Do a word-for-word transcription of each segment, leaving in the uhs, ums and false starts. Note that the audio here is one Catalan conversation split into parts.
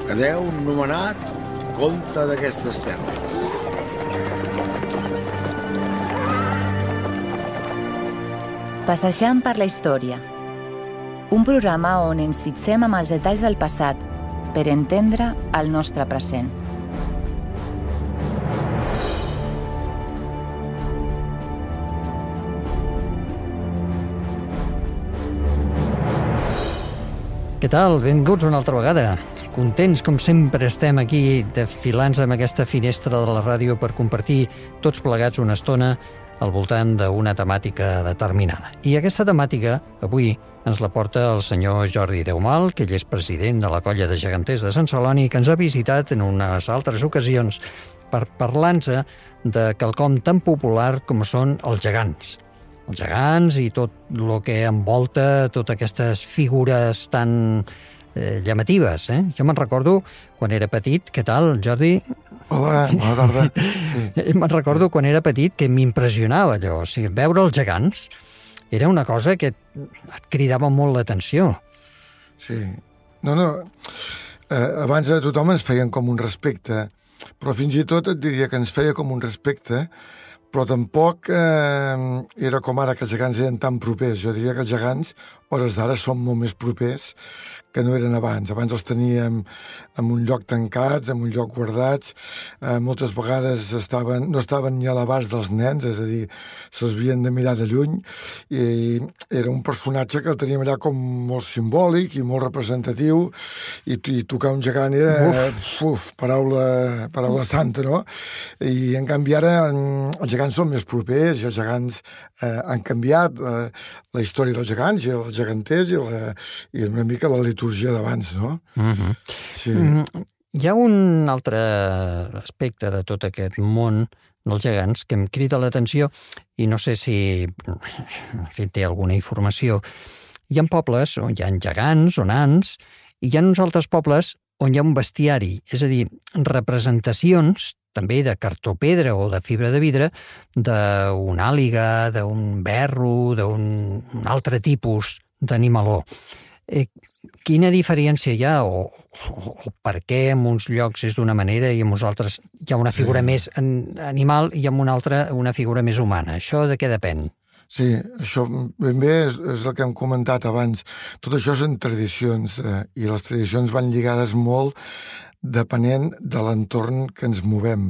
Quedeu nomenat comte d'aquestes terres. Passejant per la història. Un programa on ens fixem amb els detalls del passat per entendre el nostre present. Què tal? Benvinguts una altra vegada. Contents, com sempre, estem aquí desfilant-nos amb aquesta finestra de la ràdio per compartir tots plegats una estona al voltant d'una temàtica determinada. I aquesta temàtica, avui, ens la porta el senyor Jordi Deumal, que ell és president de la Colla de Geganters de Sant Celoni, que ens ha visitat en unes altres ocasions per parlar-nos de quelcom tan popular com són els gegants. Els gegants i tot el que envolta totes aquestes figures tan eh, llamatives. Eh? Jo me'n recordo quan era petit, què tal, Jordi? Hola, bona tarda. Sí. Me'n recordo quan era petit que m'impressionava allò. O sigui, veure els gegants era una cosa que et cridava molt l'atenció. Sí. No, no. Eh, abans a tothom ens feien com un respecte, però fins i tot et diria que ens feia com un respecte, però tampoc eh, era com ara que els gegants eren tan propers. Jo diria que els gegants, hores d'ara, són molt més propers que no eren abans. Abans els teníem en un lloc tancats, en un lloc guardats. Eh, moltes vegades estaven, no estaven ni a l'abast dels nens, és a dir, se'ls havien de mirar de lluny. I era un personatge que el teníem allà com molt simbòlic i molt representatiu. I, i tocar un gegant era, uf, uf paraula, paraula santa, no? I en canvi ara els gegants són més propers i els gegants eh, han canviat eh, la història dels gegants i els geganters i, la, i una mica la litúrgia d'abans, no? Mm-hmm. Sí. Mm, hi ha un altre aspecte de tot aquest món dels gegants que em crida l'atenció i no sé si, si té alguna informació. Hi ha pobles on hi ha gegants o nans i hi ha uns altres pobles on hi ha un bestiari, és a dir, representacions també de cartó-pedra o de fibra de vidre, d'una àliga, d'un berro, d'un altre tipus d'animaló. Eh, quina diferència hi ha o, o, o per què en uns llocs és d'una manera i en uns altres hi ha una figura sí. més animal i en una altra una figura més humana? Això de què depèn? Sí, això ben bé és, és el que hem comentat abans. Tot això són tradicions eh, i les tradicions van lligades molt depenent de l'entorn que ens movem.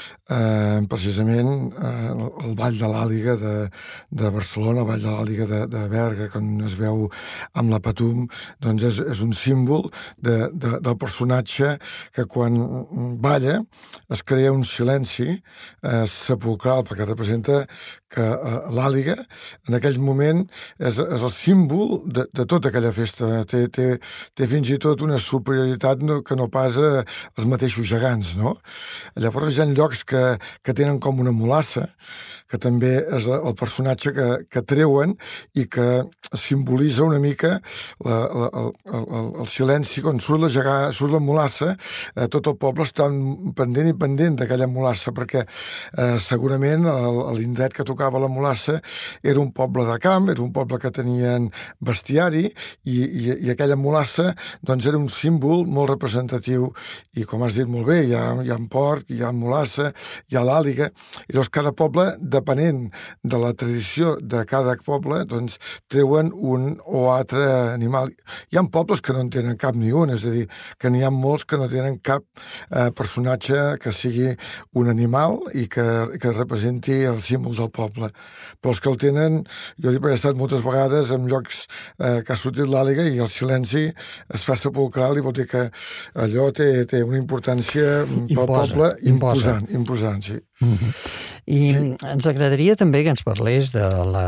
Eh, precisament eh, el Vall de l'Àliga de, de Barcelona, el Vall de l'Àliga de, de Berga, quan es veu amb la Patum, doncs és, és un símbol de, de, del personatge que quan balla es crea un silenci eh, sepulcral, perquè representa que eh, l'Àliga en aquell moment és, és el símbol de, de tota aquella festa. Té, té, té fins i tot una superioritat no, que no pas eh, els mateixos gegants, no? Llavors hi ha llocs que que tenen com una mulassa, que també és el personatge que, que treuen i que simbolitza una mica la, la, el, el, el silenci. Quan surt la, gegà, surt la mulassa, eh, tot el poble està pendent i pendent d'aquella mulassa, perquè eh, segurament l'indret que tocava la mulassa era un poble de camp, era un poble que tenien bestiari i, i, i aquella mulassa doncs, era un símbol molt representatiu i, com has dit molt bé, hi ha, hi ha porc, hi ha mulassa, hi ha l'àliga, i llavors cada poble, depenent de la tradició de cada poble, doncs treuen un o altre animal. Hi ha pobles que no en tenen cap ni un, és a dir, que n'hi ha molts que no tenen cap eh, personatge que sigui un animal i que, que representi el símbol del poble. Però els que el tenen, jo he estat moltes vegades en llocs eh, que ha sortit l'àliga i el silenci es fa sepulcral i vol dir que allò té, té una importància pel imposa, poble imposa. imposant, imposant, sí. Mm-hmm. I sí. Ens agradaria també que ens parlés de la,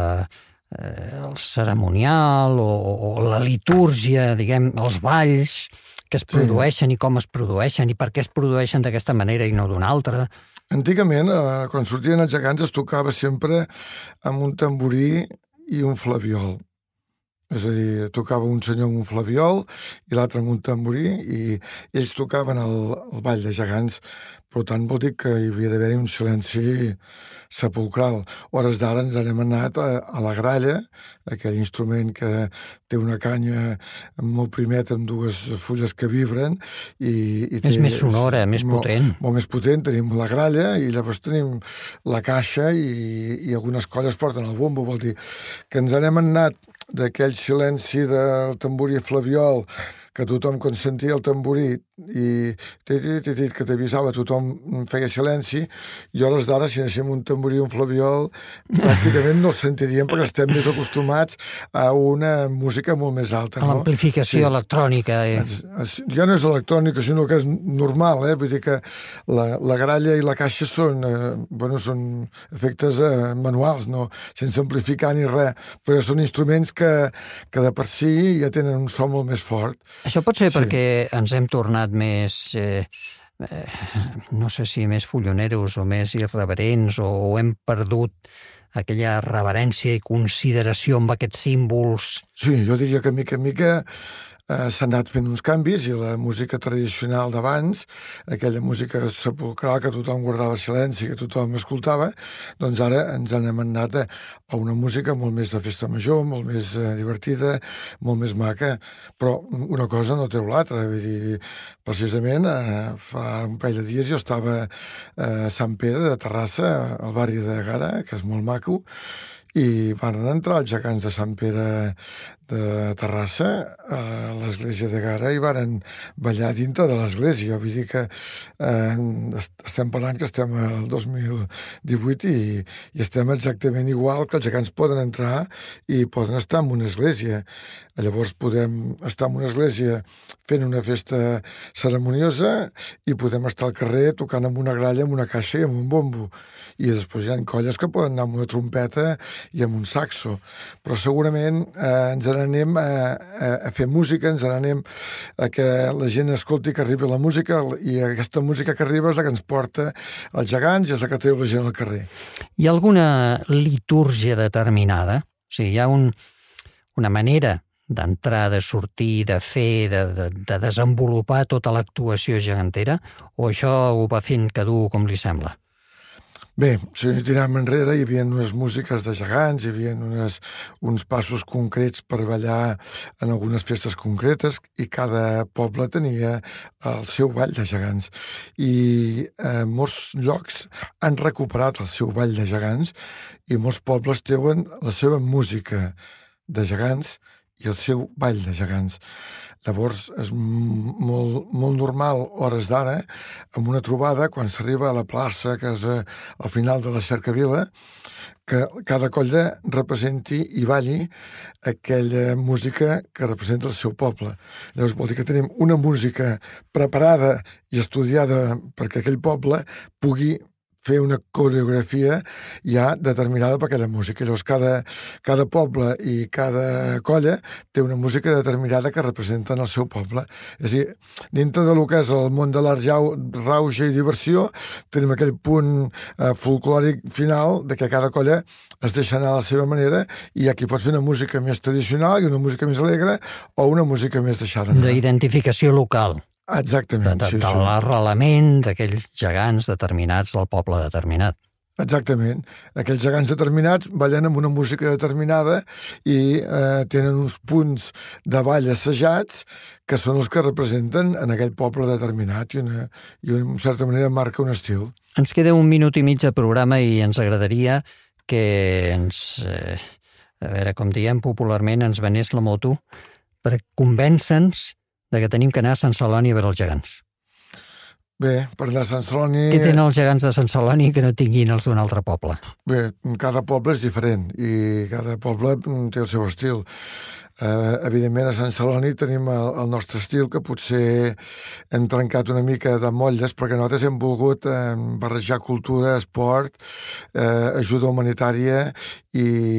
eh, el ceremonial o, o la litúrgia, diguem, els balls que es produeixen sí. i com es produeixen i per què es produeixen d'aquesta manera i no d'una altra. Antigament, eh, quan sortien els gegants, es tocava sempre amb un tamborí i un flabiol. És a dir, tocava un senyor amb un flabiol i l'altre amb un tamborí i ells tocaven el, el ball de gegants. Per tant, vol dir que hi havia d'haver un silenci sepulcral. Hores d'ara ens n'hem anat a, a la gralla, aquell instrument que té una canya molt primeta amb dues fulles que vibren. I, i té, és més sonora, és més molt, potent. Molt més potent. Tenim la gralla i llavors tenim la caixa i, i algunes colles porten el bombo. Vol dir que ens n'hem anat d'aquell silenci del tamborí flabiol que tothom, quan sentia el tamborí i titit, titit, que t'avisava, tothom feia silenci, i a hores d'ara, si anéssim un tamborí o un flabiol, pràcticament no el sentiríem perquè estem més acostumats a una música molt més alta. A no? l'amplificació sí. electrònica. Eh? Ja no és electrònica, sinó que és normal, eh? Vull dir que la, la gralla i la caixa són, eh, bueno, són efectes eh, manuals, no? Sense amplificar ni res, però són instruments que, que de per si ja tenen un so molt més fort. Això pot ser sí. perquè ens hem tornat més, eh, eh, no sé si més folloneros o més irreverents o, o hem perdut aquella reverència i consideració amb aquests símbols. Sí, jo diria que mica en mica eh, s'han anat fent uns canvis i la música tradicional d'abans, aquella música sepulcral que tothom guardava silenci, que tothom escoltava, doncs ara ens n'hem anat a, a una música molt més de festa major, molt més eh, divertida, molt més maca, però una cosa no treu l'altra. Vull dir, precisament eh, fa un parell de dies jo estava a Sant Pere de Terrassa, al barri de Gara, que és molt maco, i van entrar els gegants de Sant Pere de Terrassa a l'església de Gara i van ballar dintre de l'església. Vull dir que eh, estem parlant que estem al dos mil divuit i, i estem exactament igual, que els gegants poden entrar i poden estar en una església. Llavors podem estar en una església fent una festa ceremoniosa i podem estar al carrer tocant amb una gralla, amb una caixa i amb un bombo. I després hi ha colles que poden anar amb una trompeta i amb un saxo. Però segurament eh, ens n'anem a, a, a fer música, ens n'anem a que la gent escolti que arribi la música i aquesta música que arriba és la que ens porta els gegants i és la que treu la gent al carrer. Hi ha alguna litúrgia determinada? O sigui, hi ha un, una manera d'entrar, de sortir, de fer, de, de, de desenvolupar tota l'actuació gegantera, o això ho va fent cadú com li sembla? Bé, si ens tirem enrere, hi havia unes músiques de gegants, hi havia unes, uns passos concrets per ballar en algunes festes concretes i cada poble tenia el seu ball de gegants. I eh, molts llocs han recuperat el seu ball de gegants i molts pobles tenen la seva música de gegants i el seu ball de gegants. Llavors és molt, molt normal, hores d'ara, amb una trobada, quan s'arriba a la plaça, que és al final de la cercavila, que cada colla representi i balli aquella música que representa el seu poble. Llavors vol dir que tenim una música preparada i estudiada perquè aquell poble pugui fer una coreografia ja determinada per aquella música. Llavors, cada, cada poble i cada colla té una música determinada que representen el seu poble. És a dir, dintre del que és el món de l'art, rauxa i diversió, tenim aquell punt eh, folclòric final de que cada colla es deixa anar a la seva manera i aquí pots fer una música més tradicional i una música més alegre o una música més deixada anar. D'identificació local. Exactament, de, de, sí, de sí. l'arrelament d'aquells gegants determinats del poble determinat. Exactament. Aquells gegants determinats ballen amb una música determinada i eh, tenen uns punts de ball assajats que són els que representen en aquell poble determinat i, una, i en certa manera marca un estil. Ens queda un minut i mig de programa i ens agradaria que ens, eh, a veure, com diem popularment, ens venés la moto per convèncer-nos de que tenim que anar a Sant Celoni a veure els gegants. Bé, per anar a Sant Celoni... Què tenen els gegants de Sant Celoni que no tinguin els d'un altre poble? Bé, cada poble és diferent i cada poble té el seu estil. Uh, evidentment, a Sant Celoni tenim el, el nostre estil, que potser hem trencat una mica de motlles, perquè nosaltres hem volgut eh, barrejar cultura, esport, eh, ajuda humanitària i,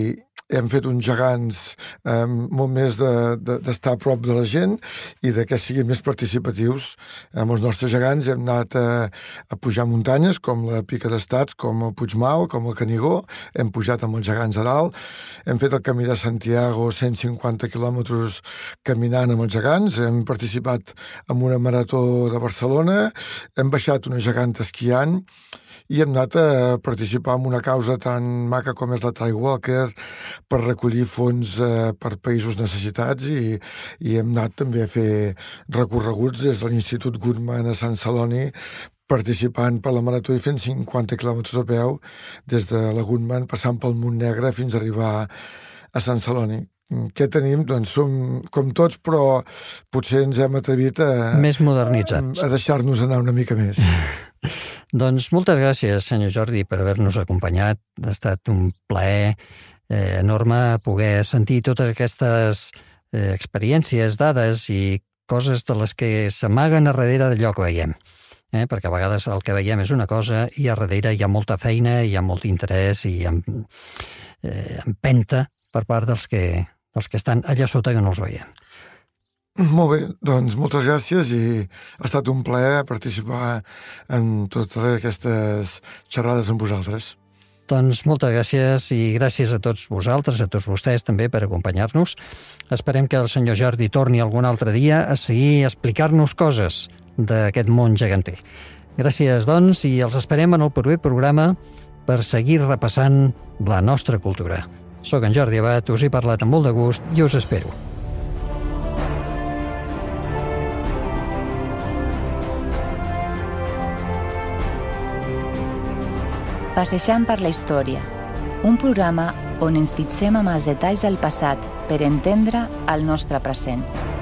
hem fet uns gegants eh, molt més d'estar de, de, a prop de la gent i de que siguin més participatius. Amb els nostres gegants hem anat a, a pujar muntanyes, com la Pica d'Estats, com el Puigmal, com el Canigó, hem pujat amb els gegants a dalt, hem fet el Camí de Santiago, cent cinquanta quilòmetres caminant amb els gegants, hem participat en una marató de Barcelona, hem baixat una geganta esquiant, i hem anat a participar en una causa tan maca com és la Trail Walker per recollir fons eh, per països necessitats i, i hem anat també a fer recorreguts des de l'Institut Goodman a Sant Celoni participant per la marató i fent cinquanta quilòmetres a peu des de la Goodman passant pel Montnegre fins a arribar a Sant Celoni. Què tenim? Doncs som com tots, però potser ens hem atrevit a... Més modernitzats. A deixar-nos anar una mica més. Doncs moltes gràcies, senyor Jordi, per haver-nos acompanyat. Ha estat un plaer eh, enorme poder sentir totes aquestes eh, experiències, dades i coses de les que s'amaguen a darrere d'allò que veiem. Eh? Perquè a vegades el que veiem és una cosa i a darrere hi ha molta feina, hi ha molt interès i hi ha eh, empenta per part dels que, dels que estan allà sota que no els veiem. Molt bé, doncs moltes gràcies i ha estat un plaer participar en totes aquestes xerrades amb vosaltres. Doncs moltes gràcies i gràcies a tots vosaltres, a tots vostès també per acompanyar-nos. Esperem que el senyor Jordi torni algun altre dia a seguir a explicar-nos coses d'aquest món geganter. Gràcies, doncs, i els esperem en el proper programa per seguir repassant la nostra cultura. Soc en Jordi Abad, us he parlat amb molt de gust i us espero. Passejant per la història, un programa on ens fixem amb els detalls del passat per entendre el nostre present.